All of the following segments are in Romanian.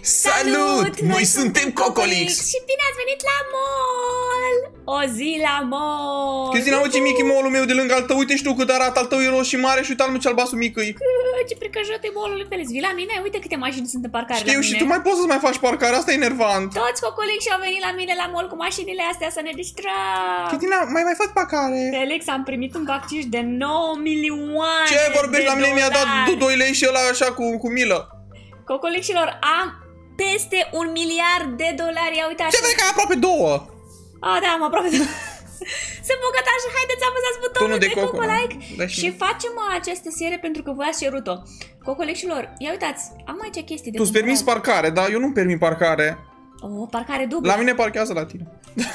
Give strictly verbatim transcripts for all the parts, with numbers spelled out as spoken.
Salut! Noi suntem Cocolix! Și bine ați venit la mall! O zi la mall! Cristina, uite Mickey Mall-ul meu de lângă al tău, uite și tu cât arată, al tău e roșu și mare și uite al meu ce albastru micăi. Ce pricăjot e mall-ul, Felix, vii la mine? Uite câte mașini sunt în parcare. Știu, și tu mai poți să mai faci parcare, asta e enervant. Toți Cocolix și au venit la mine la mall cu mașinile astea să ne distrăm. Cristina, mai mai faci parcare. Felix, am primit un bacciș de nouă milioane. Ce vorbești la mine? Mi-a dat doi lei și ăla așa cu, cu milă. Cocolixilor, am peste un miliard de dolari, ia uitați. Ce vrei că ai aproape două? Ah, da, am aproape două. Sunt bogătaș, haideți, apăsați butonul de, de Cocolike da, și facem această serie pentru că voi ați cerut-o. Cocolixilor, ia uitați, am aici chestii de tu-ți permiți parcare, dar eu nu-mi permit parcare. O, parcare dublă. La mine parchează la tine.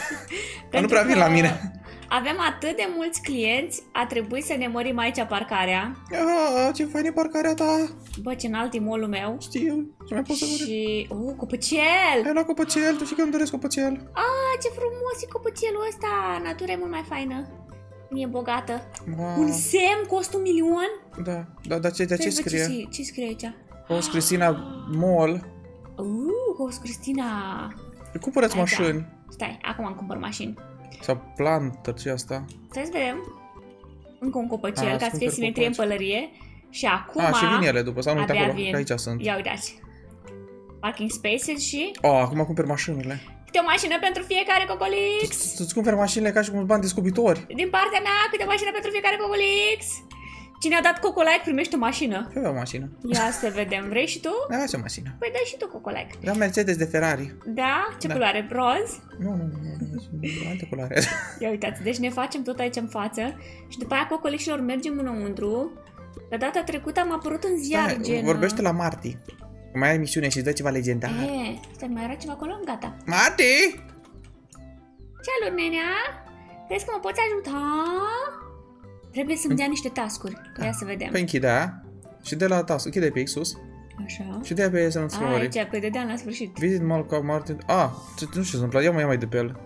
Dar nu prea vin la mine. Avem atât de mulți clienți, a trebuit să ne mărim aici parcarea. Ah, ce fain e parcarea ta. Bă, ce înalt e mall-ul meu. Știu, ce mai poți să văd? Și, oh, copăcel. Ai luat copăcel, tu știi că îmi doresc copăcel. Ah, ce frumos e copăcelul ăsta. Natura e mult mai faină. E bogată. Wow. Un semn costă un milion? Da, da, dar ce, de ce scrie? Ce, ce scrie aici? Host Cristina Mall. Uh, Host Cristina. Cumpărăți mașini. Stai, acum am cumpăr mașini. Sau plantă, ce asta? Stai să vedem. Încă un copăcel, A, ca să fie simetrie în pălărie. Și acum... A, și vin ele după, sau nu uite acolo, vin. că aici sunt. Ia uitați. Parking spaces și... Oh, acum cumperi mașinile. Câte o mașină pentru fiecare Cocolix. Tu-ți cumperi mașinile ca și cum bani descopitori. Din partea mea, câte o mașină pentru fiecare Cocolix. Cine a dat Cocolike primește o mașină. Eu o mașină. Ia să vedem, vrei și tu? Da, ce mașină. Păi dai și tu Cocolike. Da, Mercedes de Ferrari. Da? Ce da. culoare? Roz? Nu, nu, nu, nu, alte culoare. Ia uitați, deci ne facem tot aici în față. Și după aia Cocolixilor mergem înăuntru. La data trecută am apărut în ziar, Stai, gen... vorbește la Marty. Mai ai emisiune și îți dă ceva legendar. E, stai, mai era ceva acolo? Gata. Marty! Salut, nenea! Crezi că mă poți ajuta? Trebuie să-mi dea niște task-uri. Da. Ia să vedem. Păi închidea și de la task, închide pe sus. Așa. Și de-aia pe să nu-ți A, aici, pe dădeam la sfârșit. Visit mall ca Martin. Ah, ce, nu știu ce se întâmplă, ia mai ia mai de pe el.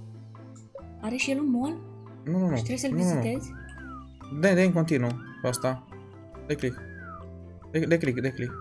Are și el un mall? Nu, nu, nu. Și trebuie să-l nu, vizitezi? Nu. Dă, dă în continuu pe asta. De click. De, de click, de click.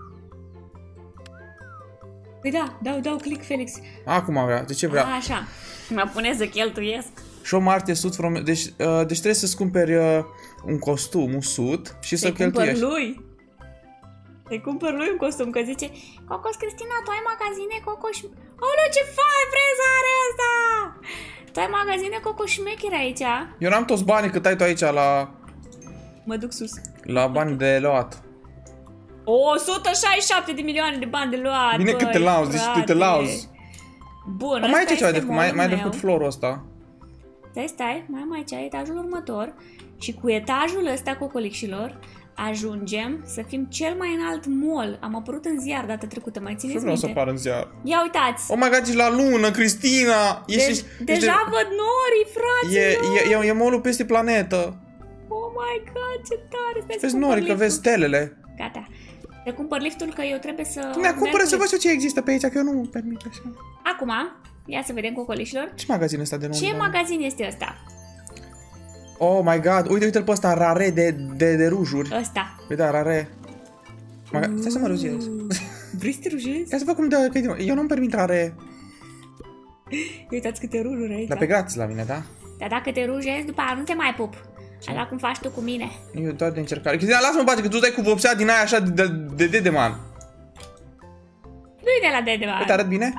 Păi da, dau, dau click, Felix. Acum vrea, de ce vrea? A, așa. Mă pune să cheltuiesc. Show Marty suit from... Deci, uh, deci trebuie să-ți cumperi uh, un costum, un suit și să-l cheltuiești. Să-i cumpăr lui. Să-i cumpăr lui un costum, că zice Cocos, Cristina, tu ai magazine Coco și... Olo, ce fain freza are asta! Tu ai magazine Coco șmecheri aici? Eu n-am toți banii cât ai tu aici la... Mă duc sus. La bani de luat. o sută șaizeci și șapte de milioane de bani de luat. Bine că te lauzi, deci tu te lauzi. Bun, mai ai ceva de făcut, mai, mai ai de făcut florul ăsta. Stai, stai, mai am aici etajul următor. Și cu etajul ăsta, Cocolixilor, ajungem să fim cel mai înalt mall. Am apărut în ziar data trecută, mai țineți minte? minte? Și vreau să apar în ziar. Ia uitați! Oh my god, ești la lună, Cristina! De ești, deja ești văd norii, fraților! E, e, e, e mall-ul peste planetă. Oh my god, ce tare! Stai vezi norii, că vezi stelele. Gata. Te cumpăr liftul că eu trebuie să... Ne cumpără să văd ce există pe aici, că eu nu permit așa. Acum, ia să vedem Cocolixilor. Ce magazin ăsta de nou? Ce magazin este ăsta? Oh my god, uite, uite-l pe ăsta, rare de, de, de rujuri. Ăsta. Uite, rare. Maga... Stai să mă rujez. Vrei să te rujezi? Ia să văd cum dă, că eu nu-mi permit rare. Uitați câte rujuri aici. Dar pe gratis la mine, da? Dar dacă te rujezi, după aia nu te mai pup. Așa cum faci tu cu mine. Eu doar de încercare. Cristina, lasă-mă pace, că tu dai cu vopsea din aia așa de, de, de Dedeman. Nu-i de la Dedeman. Uite, arăt bine?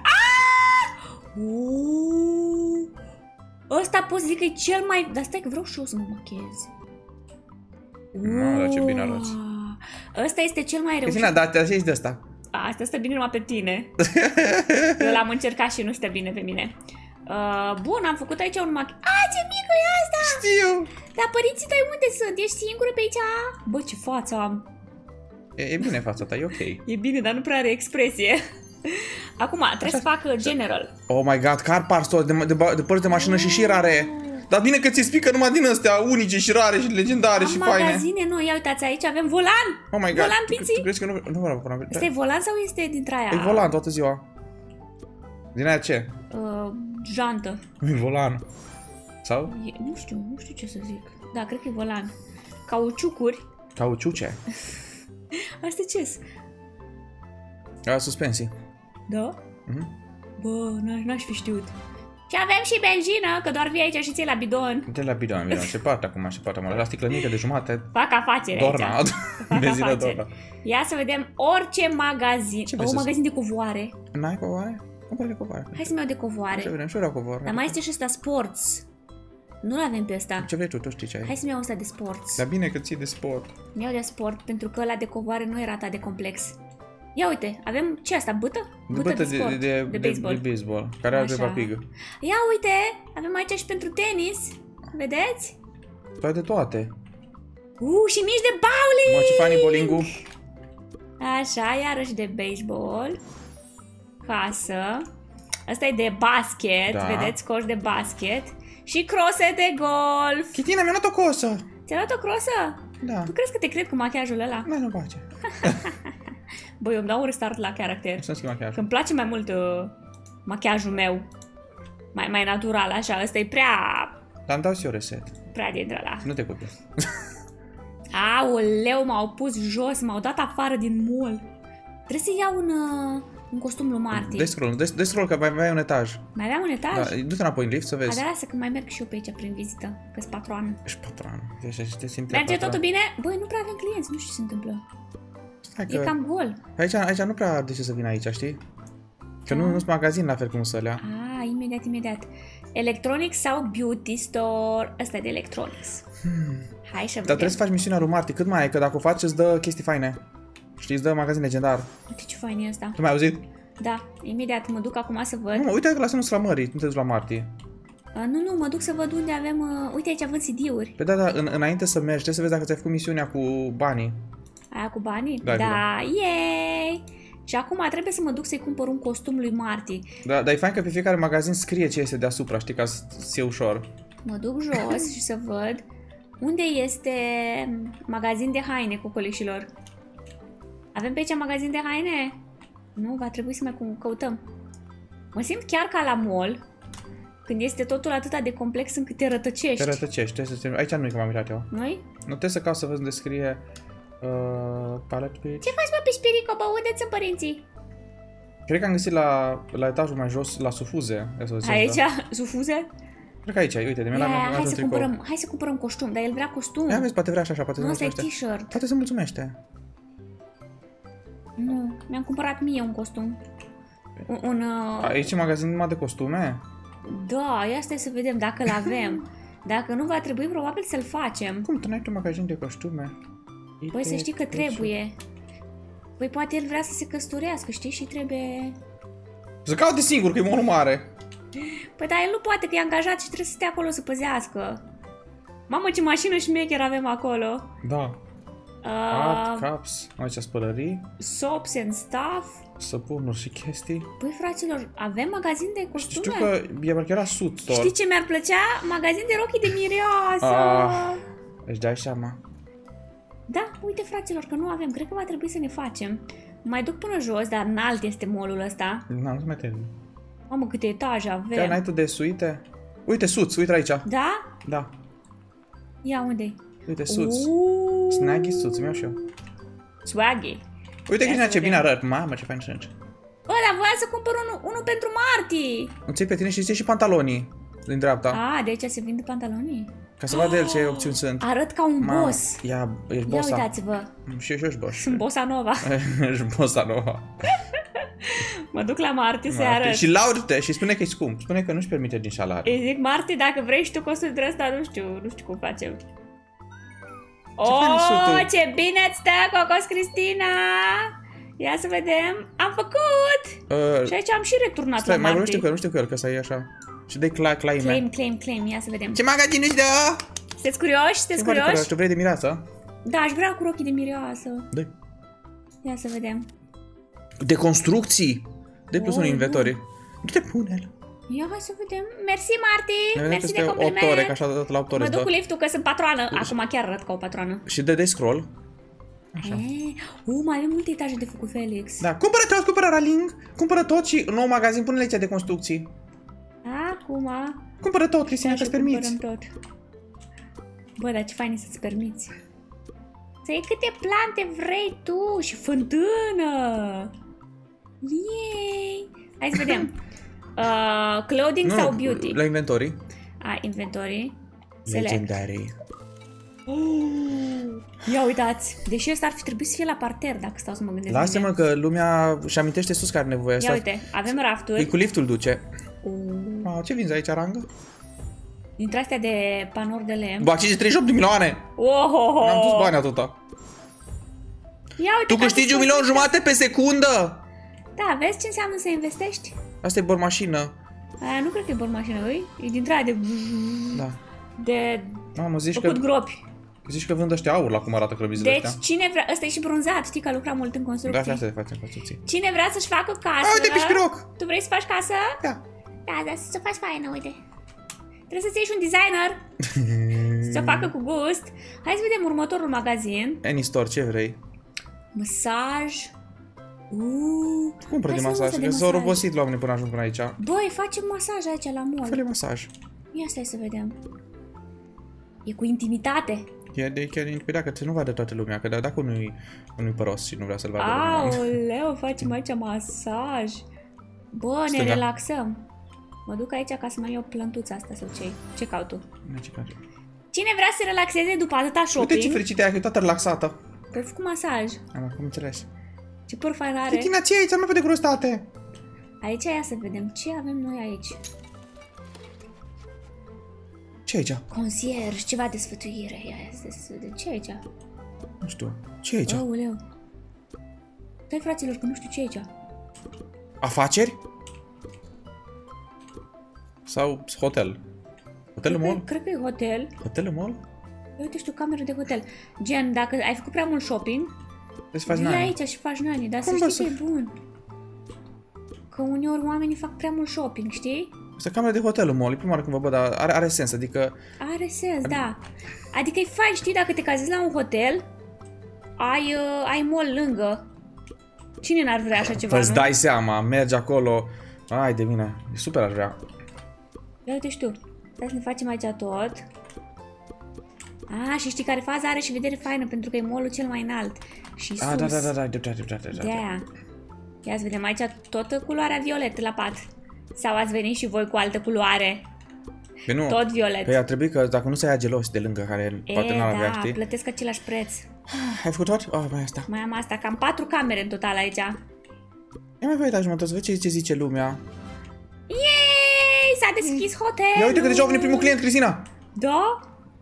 Uuuu. Ăsta pot zic că e cel mai... Dar stai că vreau și eu să mă machez. Nu, dar ce bine arăți. Ăsta este cel mai reușit. Cristina, dar te așezi de ăsta. Asta stă bine numai pe tine. Eu l-am încercat și nu stă bine pe mine. Uh, bun, am făcut aici un mach... A, ce mică e asta! Știu! Dar părinții tăi unde sunt? Ești singură pe aici? Bă, ce față am! E, e bine fața ta, e ok. E bine, dar nu prea are expresie. Acum, trebuie așa, să fac general. Oh my god, car parts de, de, de, de părți de mașină și și rare. Dar bine că ți spică numai din astea unice și rare și legendare am și faine. magazine, nu, ia uitați, aici avem volan! Oh my god, volan, tu, piții! tu crezi că nu, nu vreau volan? Este volan sau este dintre aia? E volan toată ziua. Din aia ce? Uh, jantă. E volan. Sau? E, nu știu, nu știu ce să zic. Da, cred că e volan. Cauciucuri. Cauciuce. Astea ce-s? A, suspensii. Da? Mhm. Bă, n-aș fi știut. Și avem și benzină, că doar vii aici și ții la bidon. De la bidon, bidon. Se poate acum, se poate. La sticlă mică de jumate. Fac afaceri Dorna. aici. Fac Benzină afaceri. Dorna. Ia să vedem orice magazin. Ce O, vrei să magazin de covoare. N-ai covoare? Cumpără covoare. Hai să-mi iau de Ce covoare. vrem? Și eu vreau covoare. Dar mai este și ăsta sports. Nu-l avem pe ăsta. Ce vrei tu? Tu știi ce ai. Hai să-mi iau ăsta de sports. Dar bine că ții de sport. Mi iau de sport pentru că ăla de covoare nu era atât de complex. Ia uite, avem ce asta? Bâtă? Bâtă de, de, sport, de, de, de baseball. De baseball. Care are Așa. pe papigă. Ia uite, avem aici și pentru tenis. Vedeți? Toate toate. Uh, și mici de bowling! Mă, ce fani bowling-ul. Așa, iarăși de baseball. Casă. Asta e de basket, Da. vedeți? Coș de basket. Și crose de golf. Chitina, mi-a luat o cosă. Ți-a luat o crosă? Da. Tu crezi că te cred cu machiajul ăla? Nu, nu place. Băi, eu îmi dau un restart la character. Să-mi schimb machiajul. Că îmi place mai mult uh, machiajul meu. Mai, mai natural, așa. Ăsta e prea... Dar îmi dau și eu reset. Prea dintre ăla. Nu te copiez. Aoleu, m-au pus jos, m-au dat afară din mall. Trebuie să iau un, uh, un costum lui Marty. Dă scroll, dă, dă scroll că mai mai ai un etaj. Mai aveam un etaj? Da, du-te înapoi în lift să A, vezi. dar lasă că mai merg și eu pe aici prin vizită, că-s patroană. Ești patron. Deci te simți Merge patron. totul bine? Băi, nu prea avem clienți, nu știu ce se întâmplă. Stai E că... cam gol. Aici, aici nu prea de ce să vin aici, știi? Că nu, Ah. nu-s magazin la fel cum să alea. Ah, imediat, imediat. Electronics sau beauty store? Ăsta e de electronics. Hmm. Hai să Dar vedem. trebuie să faci misiunea lui Marty. Cât mai e? Că dacă o faci îți dă chestii faine. Știi, îți dă magazin legendar. Uite ce fain e ăsta. Tu mai-ai auzit? Da, imediat mă duc acum să văd. Nu, mă, uite că la semnul slamării, nu te duci la Marty. Uh, nu, nu, mă duc să văd unde avem... Uh, uite, aici văd C D-uri. Pe da, da, în, înainte să mergi, trebuie să vezi dacă ți-ai făcut misiunea cu banii. Aia cu banii? Da, Da, yay! Și acum trebuie să mă duc să-i cumpăr un costum lui Marty. Da, dar e fain că pe fiecare magazin scrie ce este deasupra, știi, ca să fie ușor. Mă duc jos și să văd unde este magazin de haine, cocolișilor. Avem pe aici magazin de haine? Nu, va trebui să mai căutăm. Mă simt chiar ca la mall, când este totul atât de complex încât te rătăcești. Te rătăcești, trebuie să te... Aici nu e că m-am uitat eu. Noi? Nu trebuie să caut să văd unde scrie... Uh, palette page. Ce faci, mă, pișpirico, bă? Unde-ți părinții? Cred că am găsit la, la etajul mai jos, la sufuze. Aici? Sufuze? Cred că aici, uite, de mine Ia, la hai, un să tricou. cumpărăm, hai să cumpărăm costum, dar el vrea costum. Ia vezi, poate vrea așa, așa, poate se Nu, ăsta e mulțumește. t-shirt. Poate se mulțumește. Nu, mi-am cumpărat mie un costum. Un, un uh... Aici e magazin numai de costume? Da, ia stai să vedem dacă l-avem. Dacă nu, va trebui probabil să-l facem. Cum, tu n-ai tu magazin de costume? Păi să știi că trebuie. Păi poate el vrea să se căsătorească, știi? Și trebuie... Să caute singur, că e mult mare. Păi da, el nu poate, că e angajat și trebuie să stea acolo să păzească. Mamă, ce mașină șmecher avem acolo. Da. Uh, Art, caps, aici spălării, soaps and stuff. săpunuri și chestii. Păi, fraților, avem magazin de costume? Știu că e parcă era Suit Store. Știi ce mi-ar plăcea? Magazin de rochii de mireasă. Ah. Își dai seama. Da, uite, fraților, că nu avem. Cred că va trebui să ne facem. Mai duc până jos, dar înalt este mall-ul ăsta. Nu, nu se mai termin. Mamă, câte etaje Chiar avem. n-ai tu de suite? Uite, Suits, uite aici. Da? Da. Ia, unde-i? Uite, Suits. Uuuu. Snaggy Suits, mi-au și eu. Swaggy. Uite, Cristina, să ce bine vedem. arăt. Mamă, ce fain sunt. Bă, dar voiam să cumpăr unul, unul pentru Marty. Îți iei pe tine și îți iei și pantalonii din dreapta. Ah, de aici se vinde pantalonii. Ca să vadă el ce opțiuni sunt. Arăt ca un Mamă, boss. Ia, ești Ia bossa. uitați-vă. Și eu și eu ești boss. Sunt bossa nova. Ești bossa nova. Mă duc la Marty să-i arăt. Și laudă și spune că e scump. Spune că nu-și permite din salariu. Îi zic, Marty, dacă vrei și tu costul de ăsta, nu știu, nu știu cum facem. fain e Oh, suitul. ce bine îți stă, Cocos Cristina! Ia să vedem. Am făcut! Uh, Și aici am și returnat stai, la mai Marty. vorbește cu el, nu știu cu el, că să e așa. Și dai cla claime. Claim, claim, claim. Ia să vedem. Ce magazin îți dă? Sunteți curioși? Sunteți curioși? Tu vrei de mireasă? Da, aș vrea cu rochii de mireasă. Dă. Ia să vedem. De construcții. Dă plus Oh, un e inventory. Du-te, pune-l. Ia, hai să vedem. Mersi, Marty! Ne vedem Mersi de peste opt compliment. ore, că așa dat la opt ore Mă îți duc dă. cu liftul că sunt patroană. Acum chiar arăt ca o patroană. Și dă de scroll. Așa. E, uh, mai avem multe etaje de făcut, Felix. Da, cumpără tot, cumpără Raling, cumpără tot și un nou magazin, pune lecția de construcții. Acum... Cumpără tot, Cristina, că-ți permiți. Tot. Bă, dar ce fain e să-ți permiți. Să iei câte plante vrei tu și fântână. Yay! Hai să vedem. Uh, clothing Nu, sau nu, beauty? la inventory. A, inventory. Select. Legendary. Ia uitați, deși ăsta ar fi trebuit să fie la parter, dacă stau să mă gândesc. Lasă-mă că lumea își amintește sus că are nevoie. Ia uite, avem rafturi. E cu liftul duce. Uh, Ah, ce vinzi aici, rangă? dintre astea de panouri de lemn. Bă, cincizeci și treizeci și opt de milioane! Oh, oh, oh. Mi-am dus bani atâta. Ia uite, Tu câștigi un milion jumate pe secundă! Da, vezi ce înseamnă să investești? Asta e bormașină. Aia nu cred că e bormașină, îi? E dintre aia de... Da. De... Mamă, zici făcut că, gropi. zici că vând ăștia aur la cum arată clăbizile Deci, ăștia. cine vrea... Ăsta e și bronzat, știi că a lucrat mult în construcții. Da, asta de facem construcții. Cine vrea să-și facă casă... A, uite, pișpiroc! Tu vrei să faci casă? Da. Da, dar să o faci faină, uite. Trebuie să-ți iei și un designer. Să o facă cu gust. Hai să vedem următorul magazin. Any store, ce vrei? Masaj. Uuu. Cumpără de Hai să masaj, luăm că de s-au masaj. robosit oamenii până ajung până aici. Băi, facem masaj aici la mall. Fă-le masaj. Ia stai să vedem. E cu intimitate. E de chiar intimida că să nu vadă toată lumea, că dacă unui, unui păros și nu vrea să-l vadă lumea. Aoleu, facem aici masaj. Bă, ne Stânga. relaxăm. Mă duc aici ca să mai iau plantuța asta sau ce Ce caut tu? Ce faci? Cine vrea să se relaxeze după atâta shopping? Uite ce fericită e aia, că e toată relaxată. Păi făcut masaj. Am acum înțeles. Ce păr fain are. Tina, ce e aici? Nu vede grostate. Aici ia să vedem ce avem noi aici. Ce e aici? Concierge, ceva de sfătuire. Ia, ia să vedem ce e aici. Nu știu. Ce e aici? Aoleu. Stai fraților că nu știu ce e aici. Afaceri? Sau hotel? Hotel mall? Cred că e hotel. Hotel mall? Eu uite, știu, cameră de hotel. Gen, dacă ai făcut prea mult shopping, Trebuie să faci vii nani. aici și faci nani, dar Cum să bă știi să- că e bun. Că uneori oamenii fac prea mult shopping, știi? Asta e cameră de hotel în mall, e prima oară când vă văd, dar are, are sens, adică... Are sens, da. Adică e fain, știi, dacă te cazezi la un hotel, ai, uh, ai mall lângă. Cine n-ar vrea așa ceva, Îți nu? dai seama, mergi acolo... Ai de mine, e super aș vrea. Ia uite și tu. Hai să ne facem aici tot. A, și știi care faza are și vedere faină, pentru că e mall-ul cel mai înalt. Și sus. Ah, da, da, da, da, da, da, da, da, da. De-aia. Ia să vedem aici toată culoarea violet la pat. Sau ați venit și voi cu altă culoare? Păi nu, Tot violet. păi ar trebui că dacă nu se ia gelos de lângă care E, poate n-ar avea, da, știi? plătesc același preț. Ai făcut tot? Oh, mai asta. Mai am asta, cam patru camere în total aici. Ia mai voi uitați jumătate, să vezi ce, ce zice lumea. Yay! S-a deschis hotelul! Ia uite că deja a venit primul client, Cristina! Da?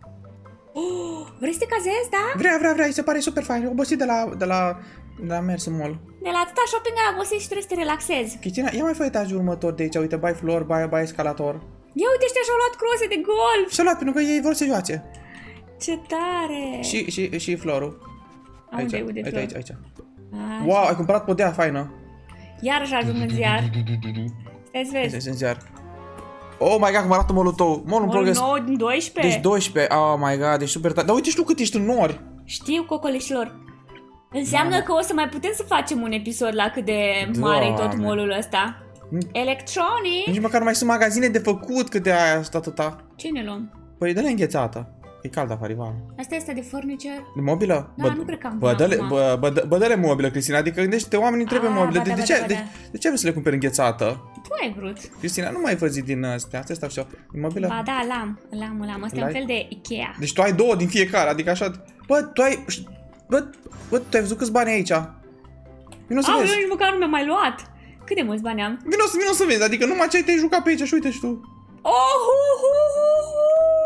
Oh, vrei să te cazezi, da? Vrea, vrea, vrea, îi se pare super fain, e obosit de la, de la, de la mers în mall. De la atâta shopping ai obosit și trebuie să te relaxezi. Cristina, ia mai fă etajul următor de aici, uite, bai floor, bai, bai escalator. Ia uite, ăștia și-au luat croase de golf! Și-a luat, pentru că ei vor să joace. Ce tare! Și, și, și florul. A, Aici, unde e, unde e aici, flor? aici, aici. A, Wow, ai cumpărat podea faină. iarăși ajung în ziar. Stai să vezi. Este în ziar. Oh my god, cum arată mall-ul tău. Mall-ul în progres. nouă din doisprezece? Deci doisprezece, oh my god, deci super tare. Dar uite și tu cât ești în nori. Știu, cocolișilor. Înseamnă că o să mai putem să facem un episod la cât de mare e tot Doamne. mall-ul ăsta. Electronic. Nici măcar nu mai sunt magazine de făcut cât de aia asta atâta. Ce ne luăm? Păi dă-le înghețată. E cald afară, Ivan. Asta este de furniture? De mobilă? Da, nu cred că am Bă, până dă-le, acum. bă, bă, dă- bă, dă-le mobilă, Cristina, adică gândește-te, oamenii trebuie Ah, mobilă. ba De, da, de, ba ce, da, ba de, da. de ce vrei să le cumperi înghețată? Tu ai vrut. Cristina, nu mai văzi din astea, asta stau și eu. Din mobilă? Ba da, l-am, l-am, l-am. Asta e un L-ai? fel de Ikea. Deci tu ai două din fiecare, adică așa... Bă, tu ai... Bă, bă, tu ai văzut câți bani ai aici? Vino să Au, eu vezi. nici măcar nu mi-am mai luat. Cât de mulți bani am? Vino să, vino să vezi, adică numai ce ai te-ai jucat pe aici și uite și tu. Oh, hu, hu, hu, hu.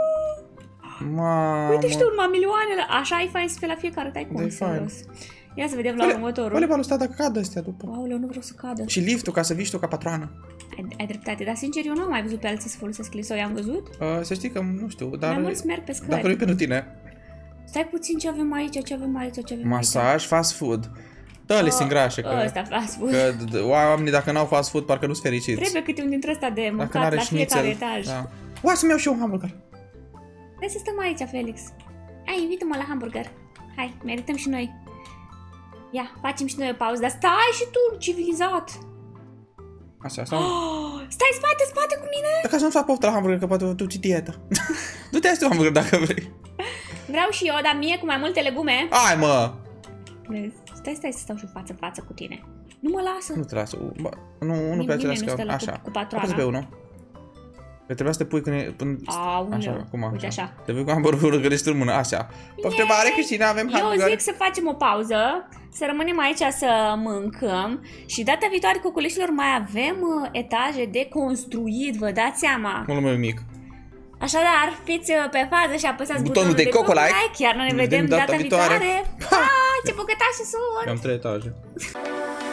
Mamă. Uite și tu, urma milioanele. Așa e fain să fie la fiecare, tai cum, Da-i fain. serios. Ia să vedem la Fă-le- următorul. Fă-le balul ăsta dacă cad ăstea după. Aoleu, nu vreau să cadă. Și liftul ca să vii și tu ca patroană. Ai, ai dreptate, dar sincer eu nu am mai văzut pe alții să folosesc lisou, i-am văzut? Uh, să știi că, nu știu, dar... Mai mulți merg pe scări. Dacă nu e pentru tine. Stai puțin, ce avem aici, ce avem aici, ce avem Masaj, fast food. Dă-le sunt grașe, aici. că... Ăsta, fast food. Că d- oamenii dacă n-au fast food parcă nu-s fericiți. Trebuie câte un dintre ăsta de Dacă mâncat n-are la fiecare șnițel. etaj. Da. Ua, să-mi iau și eu un hamburger. Hai să stăm aici, Felix. Hai, invită-mă la hamburger. Hai, merităm și noi. Ia, facem și noi o pauză, dar stai și tu, civilizat. Așa, asta. Oh, stai spate, spate cu mine. Dacă să nu fac poftă la hamburger, că poate tu ții dietă. Du-te azi tu hamburger dacă vrei. Vreau și eu, dar mie cu mai multe legume. Hai, mă! Vezi? Stai, stai să stau și față-față cu tine. Nu mă lasă. Nu te lasă. Bă, nu, nu Nimeni pe nu același stă scaun. la- Așa. cu- cu patroana. Apasă pe unul. Că trebuia să te pui când e... Până... Aoleu. Așa, acum. Uite așa. Te vei cu hamburgerul gărești în mână. Așa. Poftă mare, Cristina, avem Eu hamburger. zic să facem o pauză, să rămânem aici să mâncăm și data viitoare, cocoleșilor, mai avem uh, etaje de construit, vă dați seama. Mult mai mic. Așadar, fiți uh, pe fază și apăsați Butonul butonul, de de coco-like. coco-like. Chiar noi ne Ne vedem vedem data data viitoare. viitoare. Pa, ce bucătași sunt! Eu am trei etaje.